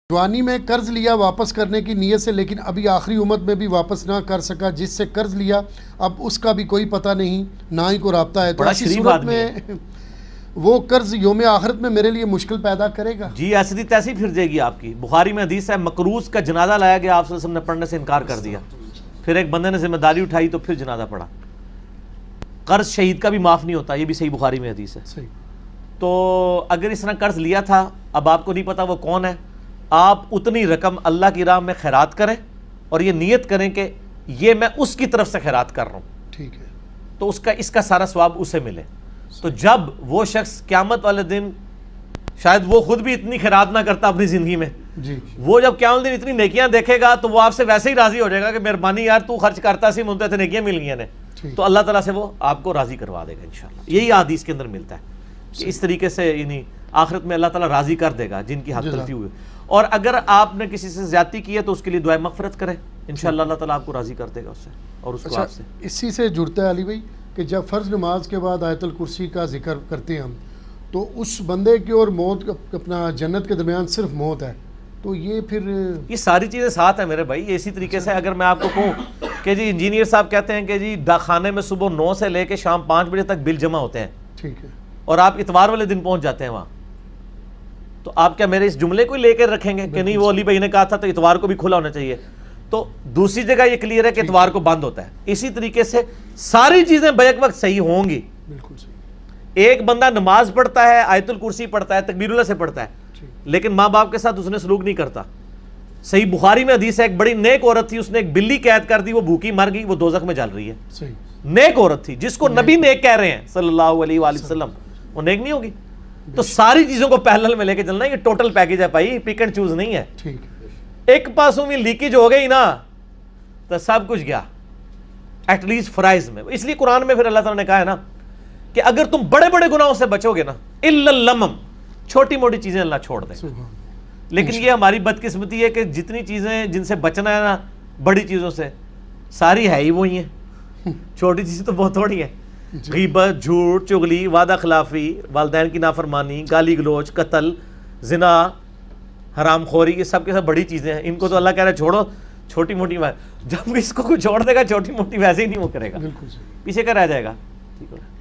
جوانی میں قرض لیا واپس کرنے کی نیت سے، لیکن ابھی آخری عمر میں بھی واپس نہ کر سکا، جس سے قرض لیا اب اس کا بھی کوئی پتہ نہیں، نہ ہی کو رابطہ ہے، تو ایسی صورت میں وہ قرض یوم آخرت میں میرے لیے مشکل پیدا کرے گا؟ جی ایسی تیسی پھر جائے گی آپ کی۔ بخاری میں حدیث ہے، مقروض کا جنازہ لایا گیا، آپ صلی اللہ علیہ وسلم نے پڑھنے سے انکار کر دیا، پھر ایک بندے نے ذمہ داری اٹھائی تو پھر جنازہ پڑھا۔ قرض شہید کا بھی معاف نہیں ہوتا، یہ بھی صحیح بخاری میں حدیث ہے۔ تو اگر اس نے قرض لیا تھا، اب آپ کو نہیں پتا وہ کون ہے، آپ اتنی رقم اللہ کی راہ میں خیرات کریں اور یہ نیت کریں کہ یہ میں اس کی طرف سے خیرات کر رہا ہوں، ٹھیک ہے، تو اس کا سارا ثواب اسے ملے۔ تو جب وہ شخص قیامت والے دن، شاید وہ خود بھی اتنی خیرات نہ کرتا اپنی زندگی میں، وہ جب قیامت دن اتنی نیکیاں دیکھے گا تو وہ آپ سے ویسے ہی راضی ہو جائے گا کہ مہربانی یار تو خرچ کرتا سی، مجھے تو نیکیاں مل گئی نے، تو اللہ تعالیٰ سے وہ آپ کو راضی کروا دے گا انشاءاللہ۔ یہی حدیث کے اندر ملتا ہے کہ اس طریقے سے یعنی آخرت میں اللہ تعالیٰ راضی کر دے گا جن کی حق تلفی ہوئی۔ اور اگر آپ نے کسی سے زیادتی کی ہے تو اس کے لیے دعائے مغفرت کریں، انشاءاللہ اللہ تعالیٰ آپ کو راضی کر دے گا اس سے اور اس کو آپ سے۔ اسی سے جڑتا ہے علی بھائی کہ جب فرض نماز کے بعد آیت الکرسی کا ذکر کرتے ہیں ہم، تو اس بندے کی اور موت اپنا جنت کے درمیان صرف موت ہے، تو یہ پھر یہ ساری چیزیں ساتھ ہیں میرے بھائی۔ اسی طریقے سے اگر میں آپ کو کہوں کہ جی انجینئر صاحب کہتے ہیں کہ جی ڈاکخانے میں صبح 9 سے لے کے شام 5 بجے تک بل جمع ہوتے ہیں، ٹھیک ہے، اور آپ اتوار والے دن پہنچ جاتے ہیں وہاں، تو آپ کیا میرے اس جملے کو ہی لے کر رکھیں گے کہ نہیں وہ علی بھائی نے کہا تھا تو اتوار کو بھی کھلا ہونا چاہیے؟ تو دوسری جگہ یہ کلیئر ہے کہ اتوار کو بند ہوتا ہے۔ اسی طریقے سے ساری چیزیں بیک وقت صحیح ہوں گی۔ بالکل صحیح۔ ایک بندہ نماز پڑھتا ہے، آیت الکرسی پڑھتا ہے، تکبیر اللہ سے پڑھتا ہے، لیکن ماں باپ کے ساتھ اس نے سلوک نہیں کرتا۔ صحیح بخاری میں حدیث ہے، ایک بڑی نیک عورت تھی، اس نے ایک بلی قید کر دی، وہ بھوکی مر گئی، وہ دوزخ میں جل رہی ہے۔ نیک عورت تھی جس کو نبی نیک کہہ رہے ہیں صلی اللہ علیہ وآلہ وسلم، وہ نیک نہیں ہوگی؟ تو ساری چیزوں کو پیرلل میں لے کے چلنا، یہ ٹوٹل پیکج ہے بھائی، پک اینڈ چوز نہیں ہے۔ ایک پاسوں میں لیکیج ہو گئی نا تو سب کچھ گیا، ایٹ لیسٹ فرائض میں۔ اس لیے قرآن میں پھر اللہ تعالیٰ نے کہا ہے نا کہ اگر تم بڑے بڑے گناہوں سے بچو گے نا، الا اللمم، چھوٹی موٹی چیزیں اللہ چھوڑ دے۔ لیکن یہ ہماری بدقسمتی ہے کہ جتنی چیزیں جن سے بچنا ہے نا بڑی چیزوں سے، ساری ہے ہی وہی ہیں، چھوٹی چیزیں تو بہت تھوڑی ہیں۔ غیبت، جھوٹ، چغلی، وعدہ خلافی، والدین کی نافرمانی، گالی گلوچ، قتل، زنا، حرام خوری، یہ سب کے سب بڑی چیزیں ہیں، ان کو تو اللہ کہہ رہا ہے چھوڑو، چھوٹی موٹی جب اس کو کوئی چھوڑ دے گا چھوٹی موٹی ویسے ہی نہیں وہ کرے گا، پیچھے کا رہ جائے گا۔ ٹھیک ہے۔